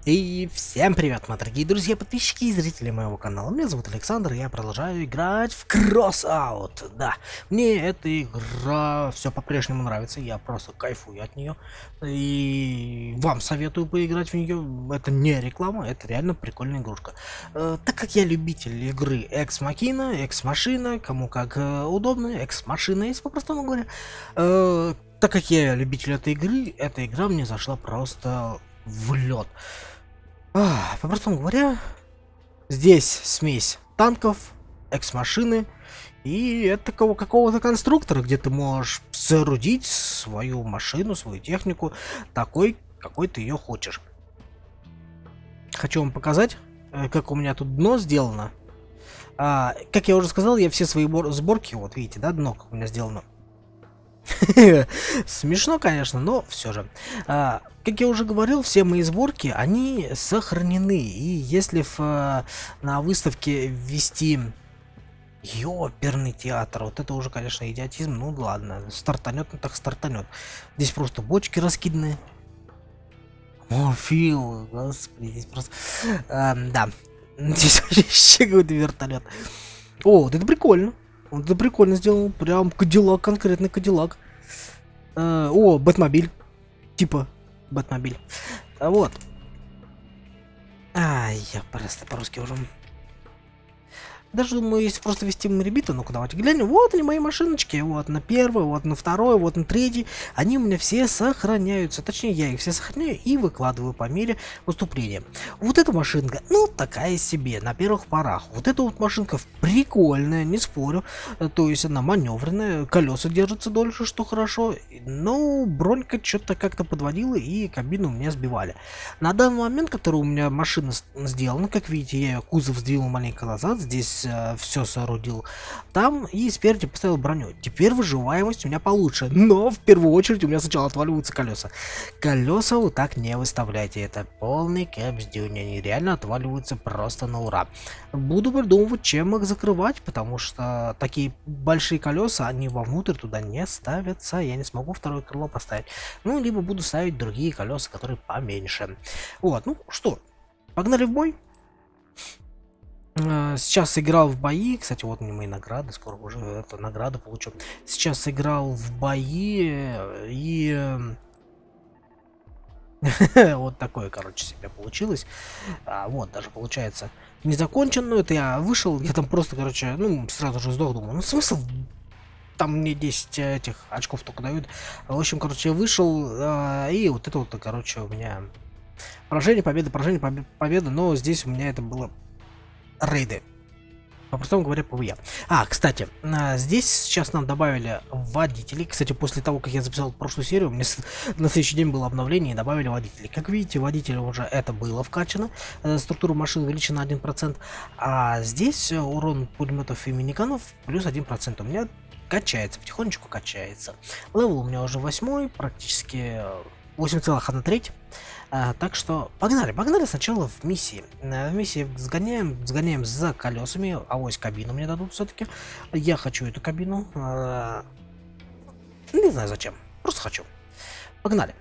И всем привет, мои дорогие друзья, подписчики и зрители моего канала. Меня зовут Александр, и я продолжаю играть в Crossout. Да, мне эта игра все по-прежнему нравится, я просто кайфую от нее. И вам советую поиграть в нее. Это не реклама, это реально прикольная игрушка. Так как я любитель игры Экс Махина, Экс Машина, кому как удобно, Экс Машина, если по-простому говоря. Так как я любитель этой игры, эта игра мне зашла просто в лед. По-простому говоря, здесь смесь танков, экс-машины и этакого какого-то конструктора, где ты можешь соорудить свою машину, свою технику такой, какой ты ее хочешь. Хочу вам показать, как у меня тут дно сделано. Как я уже сказал, я все свои сборки, вот видите, да, дно как у меня сделано. Смешно, конечно, но все же. Как я уже говорил, все мои сборки, они сохранены. И если на выставке ввести ёперный театр, вот это уже, конечно, идиотизм. Ну ладно, стартанет, ну так стартанет. Здесь просто бочки раскиданы. О, Фил, господи, здесь просто... да, здесь вообще какой-то вертолет. О, вот это прикольно. Вот это прикольно сделал. Прям Кадиллак, конкретный Кадиллак. О, Бэтмобиль. Типа Бэтмобиль. Вот. Я просто по-русски уже. Даже думаю, если просто вести ребята, ну-ка давайте глянем. Вот они мои машиночки. Вот на первой, вот на второй, вот на третьей. Они у меня все сохраняются. Точнее, я их все сохраняю и выкладываю по мере поступления. Вот эта машинка, ну, такая себе, на первых порах. Вот эта вот машинка прикольная, не спорю. То есть она маневренная, колеса держатся дольше, что хорошо. Но бронька что-то как-то подводила и кабину у меня сбивали. На данный момент, который у меня машина сделана, как видите, я ее кузов сдвинул маленько назад. Здесь все соорудил там и спереди поставил броню. Теперь выживаемость у меня получше, но в первую очередь у меня сначала отваливаются колеса. Колеса вот так не выставляйте, это полный кэпсдюнь, они реально отваливаются просто на ура. Буду придумывать, чем их закрывать, потому что такие большие колеса, они вовнутрь туда не ставятся, я не смогу второе крыло поставить. Ну, либо буду ставить другие колеса, которые поменьше. Вот, ну что, погнали в бой. Сейчас играл в бои, кстати, вот мне мои награды, скоро уже эту награду получу. Сейчас играл в бои и вот такое, короче, себе получилось. Вот даже получается не закончен, но это я вышел, я там просто, короче, ну сразу же сдох, думаю, ну смысл, там мне 10 этих очков только дают. В общем, короче, я вышел и вот это вот, короче, у меня поражение, победа, но здесь у меня это было рейды. По-простому говоря, ПВЕ. Кстати, здесь сейчас нам добавили водителей. Кстати, после того, как я записал прошлую серию, мне на следующий день было обновление и добавили водителей. Как видите, водители уже это было вкачано. Структура машин увеличена 1%. А здесь урон пулеметов и миниканов плюс 1%. У меня качается, потихонечку качается. Левел у меня уже 8, практически 8,1. Так что погнали сначала в миссии. В миссии сгоняем за колесами. Авось кабину мне дадут все-таки. Я хочу эту кабину. Не знаю зачем. Просто хочу. Погнали.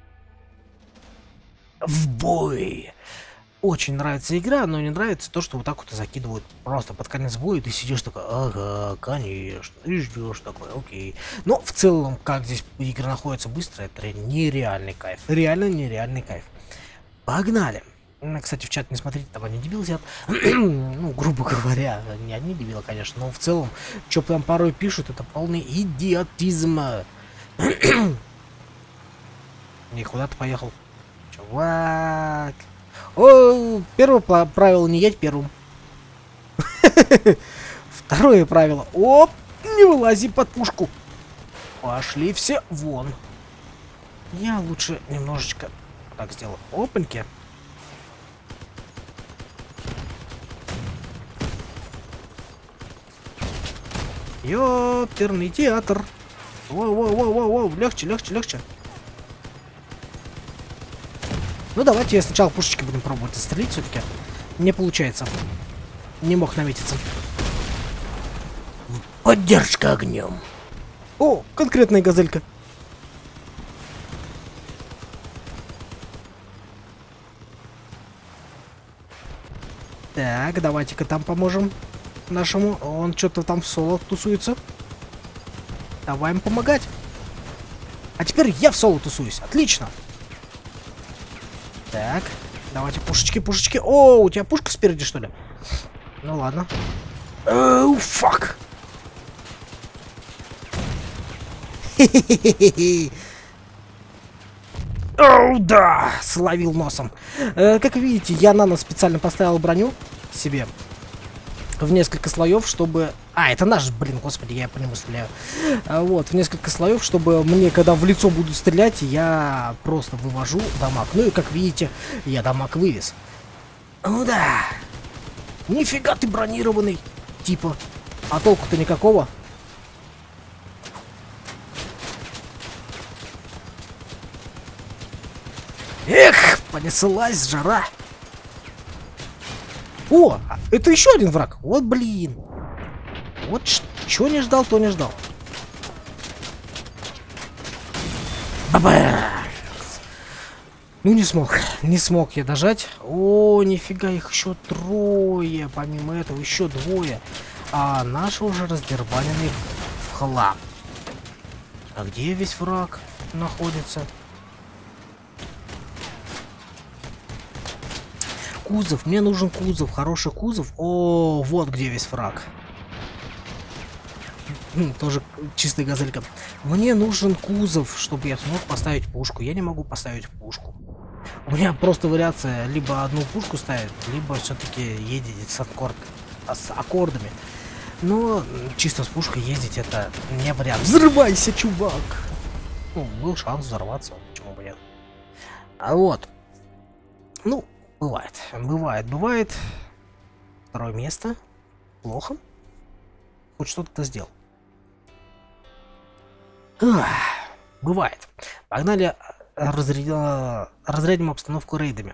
В бой! Очень нравится игра, но не нравится то, что вот так вот закидывают просто под конец боя, и ты сидишь такой, ага, конечно, и ждешь такой, окей. Но в целом, как здесь игра находится быстро, это нереальный кайф. Реально нереальный кайф. Погнали! Кстати, в чат не смотрите, там они дебилы сидят. Ну, грубо говоря, не одни дебилы, конечно, но в целом, что там порой пишут, это полный идиотизм. И куда ты поехал? Чувак! О, первое правило, не едь первым. Второе правило. Оп, не вылази под пушку. Пошли все вон. Я лучше немножечко так сделаю. Опаньки. Ёперный театр. Воу, легче. Ну давайте сначала пушечки будем пробовать застрелить все-таки. Не получается. Не мог наметиться. Поддержка огнем. О, конкретная газелька. Так, давайте-ка там поможем нашему. Он что-то там в соло тусуется. Давай им помогать. А теперь я в соло тусуюсь. Отлично. Так, давайте пушечки, пушечки. О, у тебя пушка спереди, что ли? Ну ладно. Оу, фак. Хе-хе-хе-хе. Оу, да, словил носом. Как видите, я на нос специально поставил броню себе в несколько слоев, чтобы... А, это наш, блин, господи, я по нему стреляю. Вот, в несколько слоев, чтобы мне, когда в лицо буду стрелять, я просто вывожу дамаг. Ну и, как видите, я дамаг вывез. Ну да. Нифига ты бронированный, типа. А толку-то никакого. Эх, понеслась жара. О, это еще один враг. Вот блин. Вот чего не ждал, то не ждал. Баба! Ну не смог я дожать. О, нифига, их еще трое. Помимо этого еще двое. А наши уже раздербанены в хлам. А где весь враг находится? Кузов, мне нужен кузов, хороший кузов. О, вот где весь враг. Тоже чистая газелька. Мне нужен кузов, чтобы я смог поставить пушку. Я не могу поставить пушку. У меня просто вариация либо одну пушку ставить, либо все-таки ездить с аккордами. Но чисто с пушкой ездить это не вариант. Взрывайся, чувак! Ну, был шанс взорваться, почему бы нет. А вот. Ну, бывает. Второе место. Плохо. Хоть что-то сделал. Бывает. Погнали, разрядим обстановку рейдами.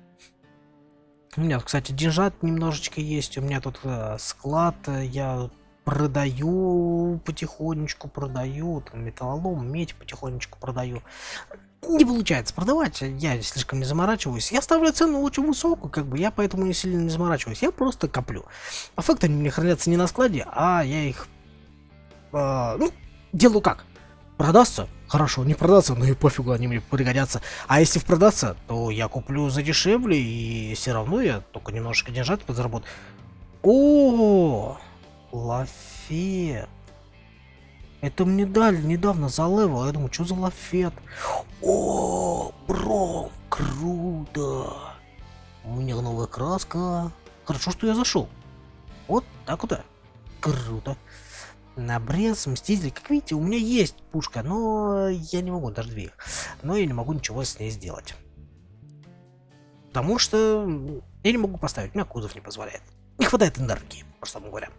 У меня, кстати, деньжат немножечко есть. У меня тут склад. Я продаю потихонечку, там, металлолом, медь потихонечку продаю. Не получается продавать, я слишком не заморачиваюсь. Я ставлю цену очень высокую, как бы, я поэтому не сильно не заморачиваюсь. Я просто коплю. По факту они у меня хранятся не на складе, а я их ну, делаю как? Продастся? Хорошо, не продастся, ну и пофигу, они мне пригодятся. А если продастся, то я куплю за дешевле, и все равно я только немножко деньжат подзаработаю. О, лафет. Это мне дали недавно за левел. Я думаю, что за лафет? О, бро, круто. У меня новая краска. Хорошо, что я зашел. Вот так вот. Круто. Набрез, мститель. Как видите, у меня есть пушка, но я не могу, даже две. Но я не могу ничего с ней сделать. Потому что я не могу поставить. У меня кузов не позволяет. Не хватает энергии, просто говоря.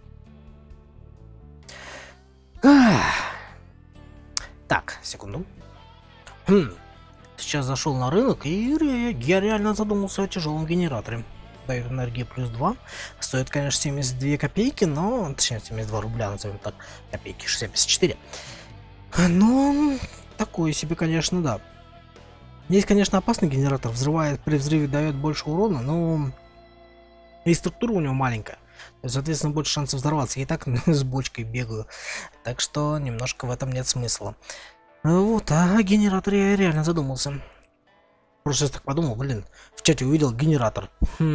Так, секунду. Сейчас зашел на рынок, и я реально задумался о тяжелом генераторе. Дает энергии плюс 2. Стоит, конечно, 72 копейки, но... Точнее, 72 рубля, назовем так. Копейки, 74. Но... Такое себе, конечно, да. Есть, конечно, опасный генератор. Взрывает, при взрыве дает больше урона, но... И структура у него маленькая. Соответственно, больше шансов взорваться. Я и так с бочкой бегаю. Так что немножко в этом нет смысла. Вот, а генератор я реально задумался. Просто я так подумал, блин, в чате увидел генератор.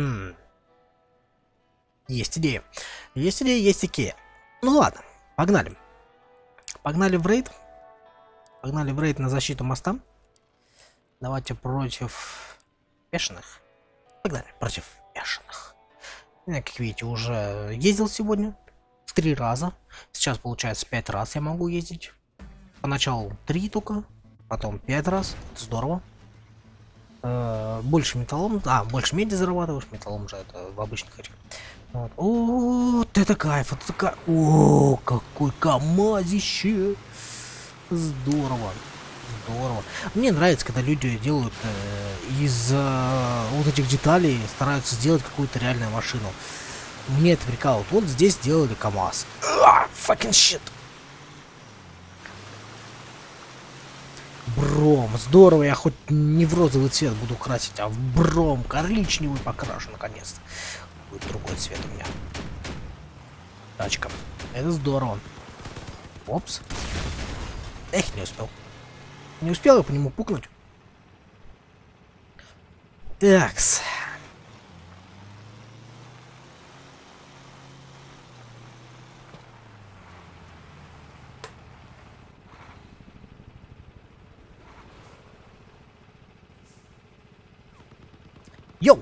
Есть идея. Есть идея, есть икея. Ну ладно, погнали. Погнали в рейд. Погнали в рейд на защиту моста. Давайте против бешеных. Погнали против бешеных. Я, как видите, уже ездил сегодня в 3 раза. Сейчас, получается, 5 раз я могу ездить. Поначалу 3 только, потом 5 раз. Здорово. Больше металлом. Больше меди зарабатываешь. Металлом же это в обычных этих. Вот. О, это кайф, это кайф. О, какой камазище. Здорово. Здорово. Мне нравится, когда люди делают из вот этих деталей, стараются сделать какую-то реальную машину. Мне это прикалывает. Вот здесь сделали КамАЗ. Fucking shit. Бром. Здорово, я хоть не в розовый цвет буду красить, а в бром коричневый покрашу наконец-то. будет другой цвет у меня. Тачка. Это здорово. Опс. Эх, не успел. Не успел я по нему пукнуть. Такс. Йоу!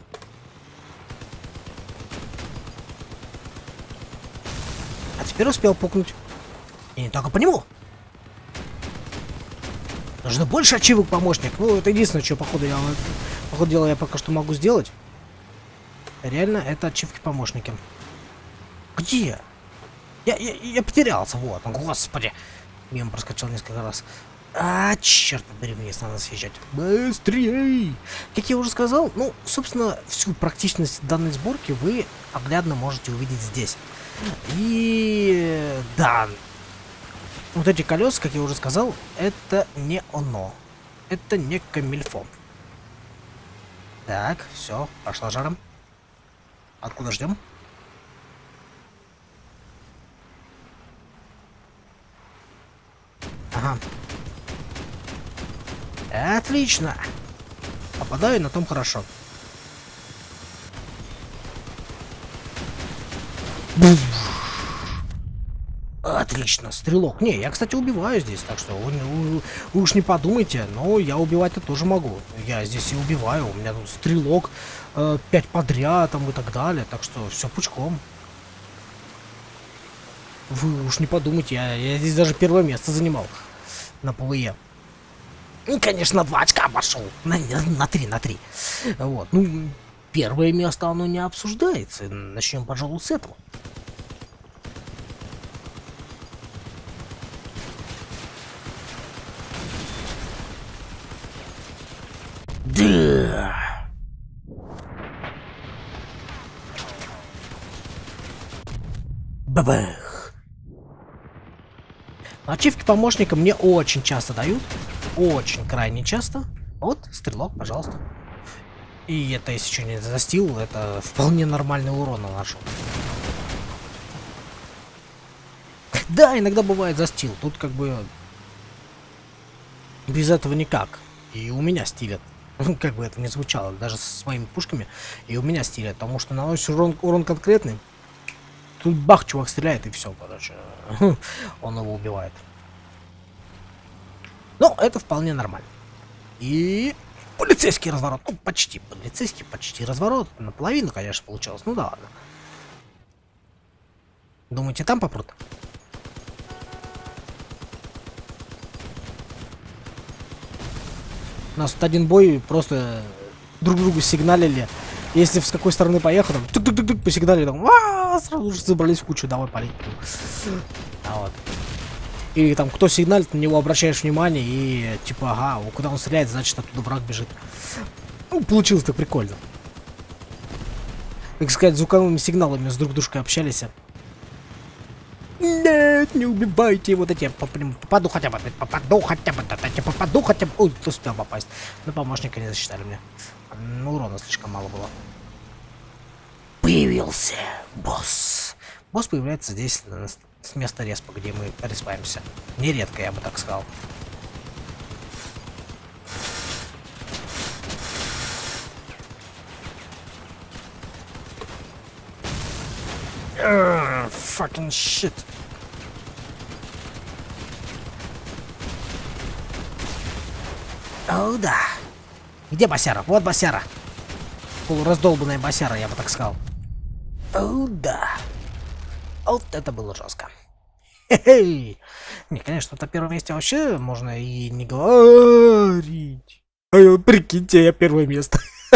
А теперь успел пукнуть. И не только по нему. Нужно больше ачивок, помощник. Ну, это единственное, что, походу дела, я пока что могу сделать. Реально, это ачивки помощники. Где? Я потерялся, вот. Господи. Мимо проскочил несколько раз. А, черт побери, вниз надо съезжать. Быстрее! Как я уже сказал, ну, собственно, всю практичность данной сборки вы оглядно можете увидеть здесь. И да, вот эти колеса, как я уже сказал, это не оно. Это не камильфо. Так, все, пошла жаром. Откуда ждем? Ага. Отлично. Попадаю, на том хорошо. Отлично, стрелок. Не, я, кстати, убиваю здесь, так что вы уж не подумайте, но я убивать-то тоже могу. Я здесь и убиваю, у меня тут стрелок 5 подряд там и так далее, так что все пучком. Вы уж не подумайте, я здесь даже первое место занимал на ПВЕ. И, конечно, 2 очка обошел. На 3. Вот, ну, первое место, оно не обсуждается. Начнем, пожалуй, с этого. Да. Бабах. Ачивки помощника мне очень часто дают. Очень крайне часто. Вот, стрелок, пожалуйста. И это, если что, не застил, это вполне нормальный урон наношу. Да, иногда бывает застил. Тут как бы без этого никак. И у меня стилят. Как бы это ни звучало, даже со своими пушками. И у меня стилят, потому что наносишь урон конкретный. Тут бах, чувак стреляет, и все, короче. Он его убивает. Но это вполне нормально. И полицейский разворот. Ну, почти полицейский, почти разворот. Наполовину, конечно, получилось. Ну да ладно. Думаете, там попрут? У нас тут один бой, просто друг другу сигналили. Если с какой стороны поехал, там тук-тук-тук посигналили, там сразу же забрались в кучу, давай палить. А вот. И там кто сигналит, на него обращаешь внимание и типа, ага, куда он стреляет, значит оттуда враг бежит. Ну, получилось так прикольно. Так сказать, звуковыми сигналами с друг дружкой общались. Нет, не убивайте вот эти. Попаду хотя бы. Попаду хотя бы. Ой, успел попасть. Но помощника не засчитали мне. Ну, урона слишком мало было. Появился босс. Босс появляется здесь с места респа, где мы респаемся. Нередко, я бы так сказал. Fucking shit. О, да. Где босяра? Вот босяра. Полураздолбанная босяра, я бы так сказал. О, да. Вот это было жестко. Хе-хей. Не, конечно, на первом месте вообще можно и не говорить. Прикиньте, я первое место.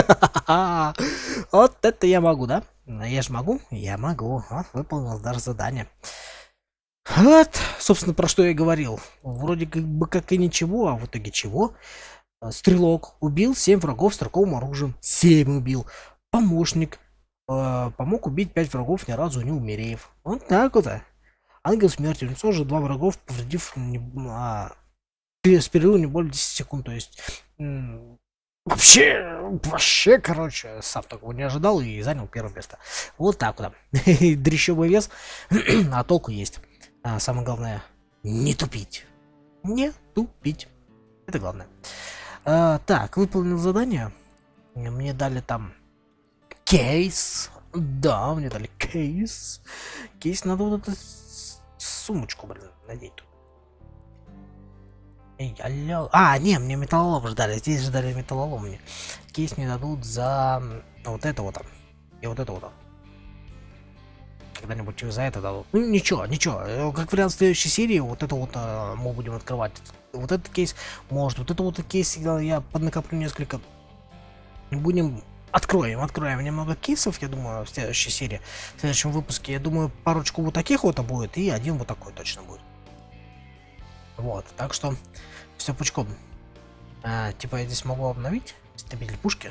Вот это я могу, да? Я же могу? Я могу. Вот, выполнил даже задание. Вот, собственно, про что я говорил. Вроде как и ничего, а в итоге чего? Стрелок убил 7 врагов с стрелковым оружием. 7 убил. Помощник помог убить 5 врагов, ни разу не умерев. Вот так вот. Ангел смерти уничтожил 2 врагов, повредив с перерывом не более 10 секунд. То есть Вообще, короче, сам такого не ожидал и занял первое место. Вот так вот. Дрещевый вес, а толку есть. А самое главное, не тупить. Не тупить. Это главное. Так, выполнил задание. Мне дали там кейс. Да, мне дали кейс. Кейс надо вот эту сумочку, блин, надеть тут. Эй, алло. Не, мне металлолом ждали. Здесь ждали металлолом мне. Кейс мне дадут за вот это вот там. И вот это вот там. Когда-нибудь за это дадут. Ну ничего. Как вариант следующей серии, вот это вот мы будем открывать. Вот этот кейс, может, вот это вот кейс, я поднакоплю несколько. Будем... Откроем немного кейсов, я думаю, в следующей серии. В следующем выпуске, я думаю, парочку вот таких вот будет, и один вот такой точно будет. Вот, так что все пучком. Типа я здесь могу обновить стабиль пушки.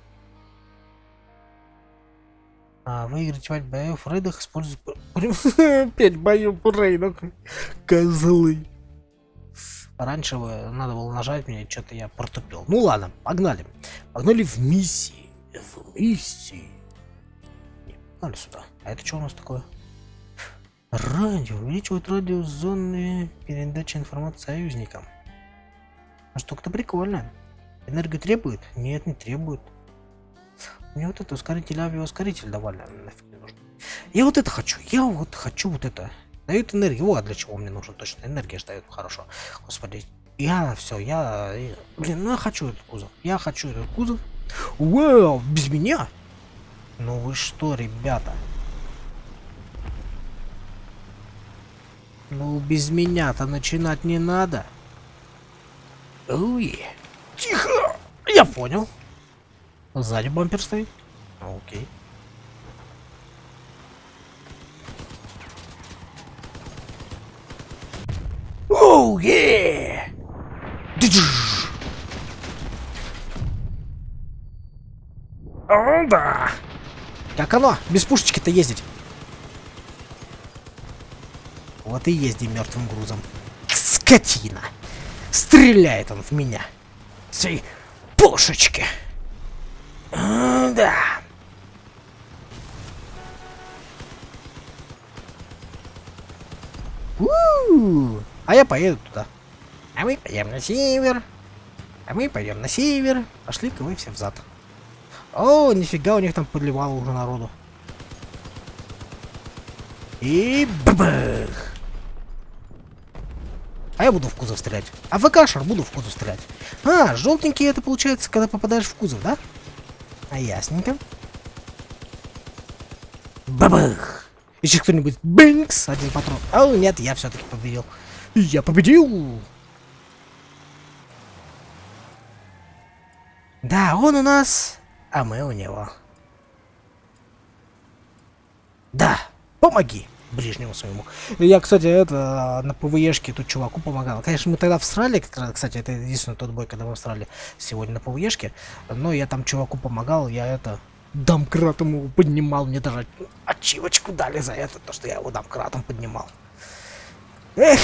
Выиграть 5 боев в рейдах, используя 5 боев в рейдах. Козлы. Раньше надо было нажать мне, что-то я протупил. Ну ладно, погнали. Погнали в миссии. Погнали сюда. А это что у нас такое? Радио. Увеличивает радиус зоны передачи информации союзникам. Штука-то прикольная. Энергию требует? Нет, не требует. Мне вот это ускоритель, авиаускоритель давали. Нафиг не нужно. Я вот это хочу. Я вот хочу вот это. Дают энергию. Вот для чего мне нужно точно. Энергия же дает хорошо. Господи. Я блин, я хочу этот кузов. Я хочу этот кузов. Вау, без меня? Ну вы что, ребята? Ну, без меня-то начинать не надо. Ой, тихо! Я понял. Сзади бампер стоит. Окей. Оу, е! О, да! Как оно? Без пушечки-то ездить. Вот и езди мертвым грузом. Скотина! Стреляет он в меня. Свои пушечки. Да. А я поеду туда. А мы пойдем на север. Пошли-ка вы все взад. О, нифига, у них там подливало уже народу. И бабах. А я буду в кузов стрелять. А ВКшер буду в кузов стрелять. Желтенький это получается, когда попадаешь в кузов, да? Ясненько. Бабах. Еще кто-нибудь. Бэнкс. Один патрон. Нет, я все-таки победил. Я победил. Да, он у нас, а мы у него. Да, помоги ближнему своему. Я, кстати, на ПВЕшке тут чуваку помогал. Конечно, мы тогда всрали, кстати, это единственный тот бой, когда мы всрали сегодня на ПВЕшке. Но я там чуваку помогал, я домкратом его поднимал. Мне даже ачивочку дали за это, то, что я его домкратом поднимал. Эх!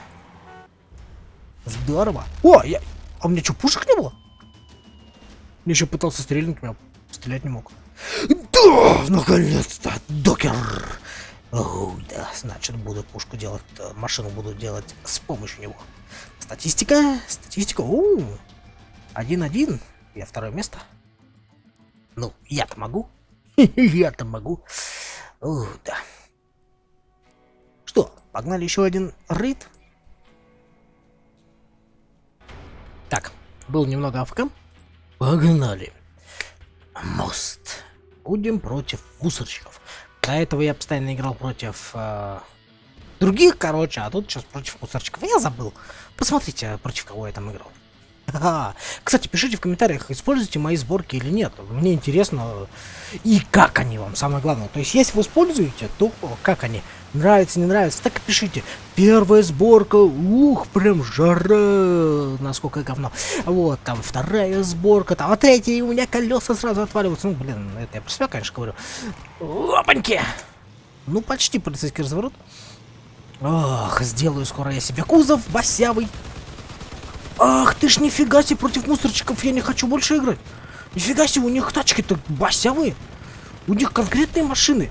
Здорово. А у меня что, пушек не было? Я еще пытался стрельнуть, но стрелять не мог. Да! Наконец-то! Докер! Да, значит, буду пушку делать, машину буду делать с помощью него. Статистика. 1-1. Я второе место. Ну, я-то могу. Я-то могу. Да. Что, погнали еще один рейд? Так, был немного АФК. Погнали. Мост. Будем против мусорщиков. До этого я постоянно играл против других, короче, а тут сейчас против мусорщиков. Я забыл. Посмотрите, против кого я там играл. Кстати, пишите в комментариях, используете мои сборки или нет. Мне интересно, и как они вам, самое главное. То есть, если вы используете, то как они? Нравится, не нравится, так и пишите. Первая сборка, прям жара, насколько говно. Вот, там вторая сборка, там, а третья, и у меня колеса сразу отваливаются. Ну, блин, это я про себя, конечно, говорю. Опаньки! Ну, почти полицейский разворот. Ох, сделаю скоро я себе кузов басявый. Ах ты ж, нифига себе, против мусорчиков я не хочу больше играть. Нифига себе, у них тачки-то басявые. У них конкретные машины.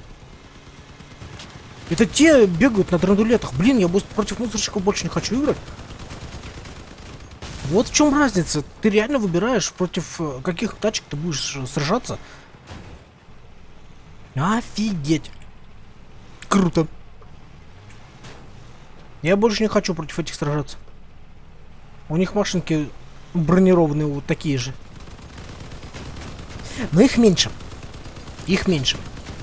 Это те бегают на драндулетах. Блин, я против мусорщиков больше не хочу играть. Вот в чем разница. Ты реально выбираешь, против каких тачек ты будешь сражаться. Офигеть. Круто. Я больше не хочу против этих сражаться. У них машинки бронированные вот такие же. Но их меньше. Их меньше.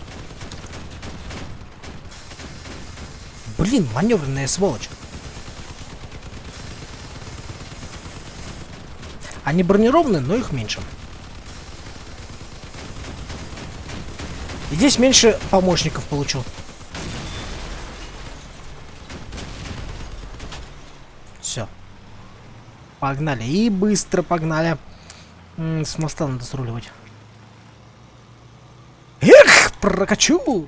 Блин, маневренная сволочь. Они бронированные, но их меньше. И здесь меньше помощников получил. Все. Погнали. И быстро погнали. С моста надо сруливать. Эх, прокачу!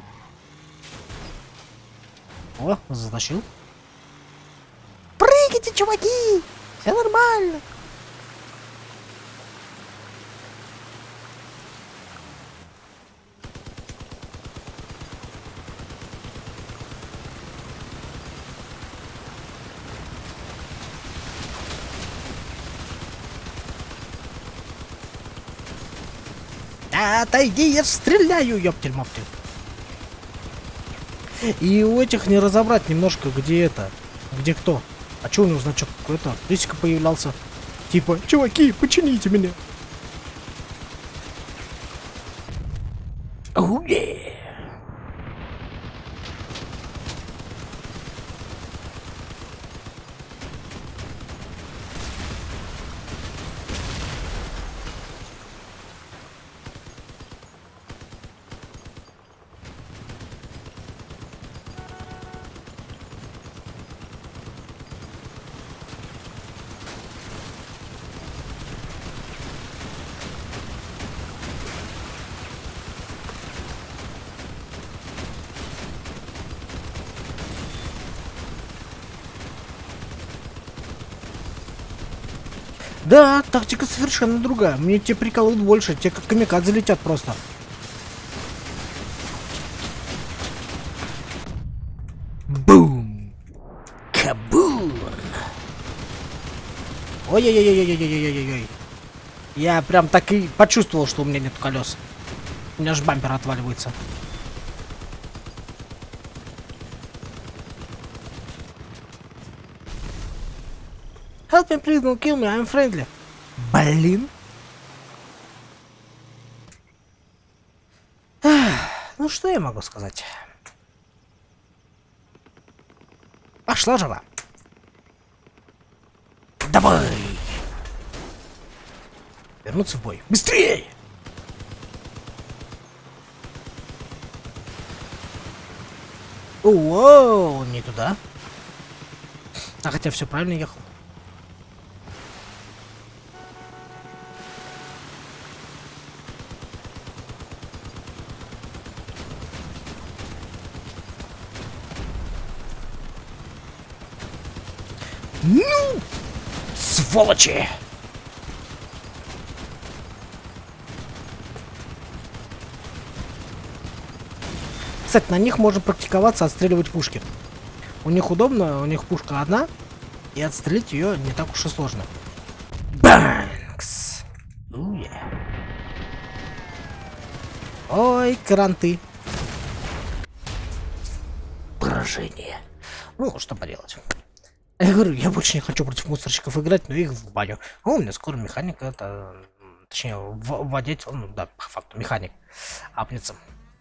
О, затащил. Прыгайте, чуваки! Все нормально. Отойди, я стреляю, ёптель-моптель. И у этих не разобрать немножко, где это, где кто. А чё у него значок какой-то? Лисика появлялся. Типа, чуваки, почините меня. Да, тактика совершенно другая. Мне те приколы больше, те как камикадзе летят просто. Бум! Кабун! Ой-ой-ой-ой-ой-ой-ой-ой-ой. Я прям так и почувствовал, что у меня нет колес. У меня же бампер отваливается. Help me, please, don't kill me, I'm friendly. Блин. Ну, что я могу сказать? Пошла жива. Давай. Вернуться в бой. Быстрее! Оу, не туда. А хотя все правильно ехал. Ну, сволочи! Кстати, на них можно практиковаться, отстреливать пушки. У них удобно, у них пушка одна, и отстрелить ее не так уж и сложно. Бэнкс! Ой, кранты. Поражение. Ну, что поделать. Я говорю, я больше не хочу против мусорщиков играть, но их в баню. А у меня скоро механика, это... Точнее, водитель, ну да, по факту, механик. Апнется.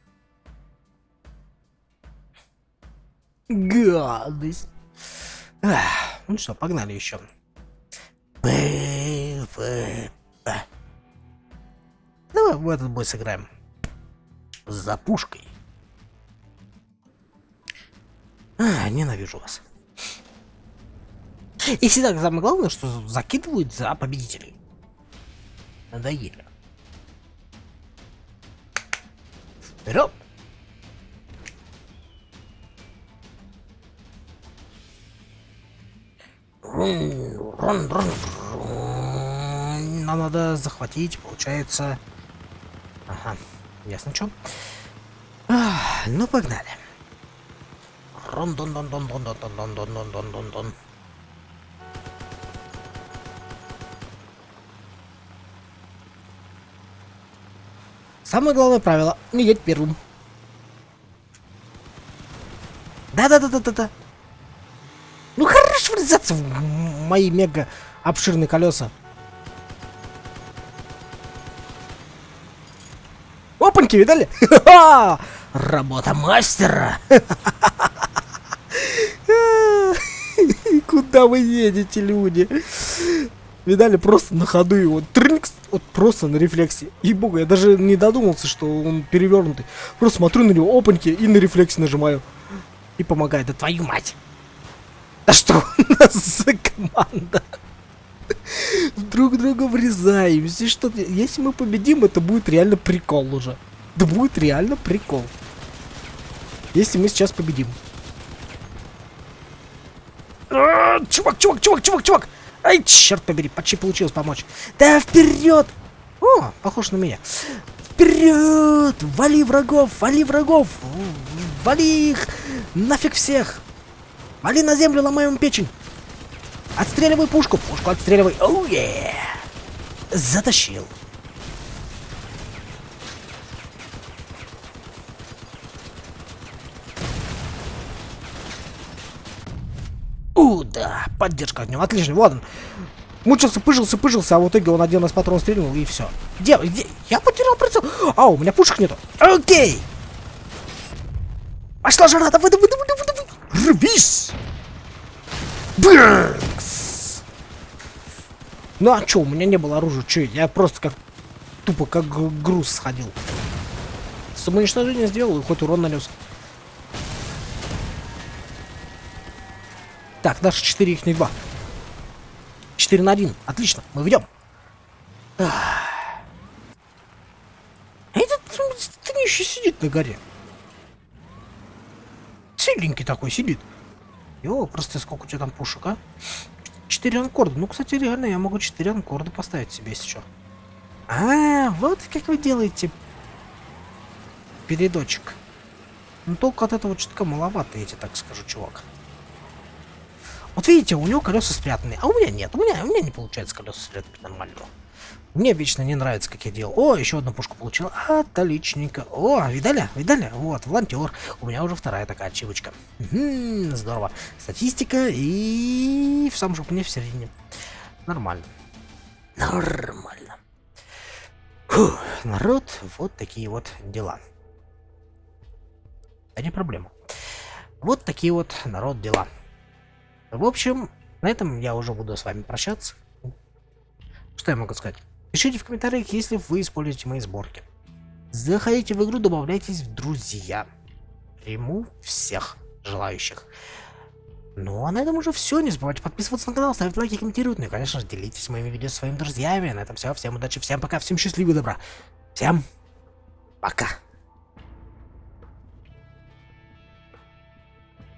Гадость. Ну что, погнали еще. Давай в этот бой сыграем. За пушкой. Ненавижу вас. И всегда самое главное, что закидывают за победителей. Надоели. Вперед! Нам надо захватить, получается... Ага, ясно что. Ну, погнали. Рон-дон-дон-дон-дон-дон-дон-дон-дон-дон-дон-дон. Самое главное правило — не едь первым. Да-да-да-да-да-да. Ну хорош врезаться в мои мега обширные колеса. Опаньки, видали? Работа мастера. Куда вы едете, люди? Видали, просто на ходу его. Трынкс, вот просто на рефлексе. Ей-богу, я даже не додумался, что он перевернутый. Просто смотрю на него, опаньки, и на рефлексе нажимаю. И помогает. Да твою мать! Да что у нас за команда? Друг друга врезаемся. Что если мы победим, это будет реально прикол уже. Да будет реально прикол. Если мы сейчас победим. Чувак! Ай, черт побери, почти получилось помочь. Да вперед! О, похож на меня. Вперед! Вали врагов! Вали их! Нафиг всех! Вали на землю, ломаем печень! Отстреливай пушку! Пушку отстреливай! Оу, затащил! Да, поддержка от него, отлично, вот он. Мучился, пыжился, а в итоге он один раз патрон стрельнул и все. Где? Я потерял прицел. А, у меня пушек нету. Окей. Пошла жара, давай. Рвись. Бэкс. Ну а чё, у меня не было оружия, чё, я просто как тупо как груз сходил. Самоуничтожение сделал и хоть урон нанес. Так, наши 4, их не 2. 4 на 1. Отлично, мы ведем. Этот еще сидит на горе. Сильненький такой сидит. Йо, просто сколько у тебя там пушек, а? 4 анкорда. Ну, кстати, реально, я могу 4 анкорда поставить себе, если что. А, вот как вы делаете передочек. Ну, только от этого что-то маловато, я тебе так скажу, чувак. Вот видите, у него колеса спрятаны, а у меня нет. У меня не получается колеса спрятать нормально. Мне вечно не нравится, как я делал. О, еще одну пушку получил. Отличненько. О, видали? Вот, волонтер. У меня уже вторая такая ачивочка. Здорово. Статистика и в самом жопу, не в середине. Нормально. Фух, народ, вот такие вот дела. Да не проблема. Вот такие вот, народ, дела. В общем, на этом я уже буду с вами прощаться. Что я могу сказать? Пишите в комментариях, если вы используете мои сборки. Заходите в игру, добавляйтесь в друзья. Приму всех желающих. Ну а на этом уже все. Не забывайте подписываться на канал, ставить лайки, комментировать. Ну и, конечно же, делитесь моими видео с своими друзьями. На этом все. Всем удачи, всем пока, всем счастливого, добра. Всем пока.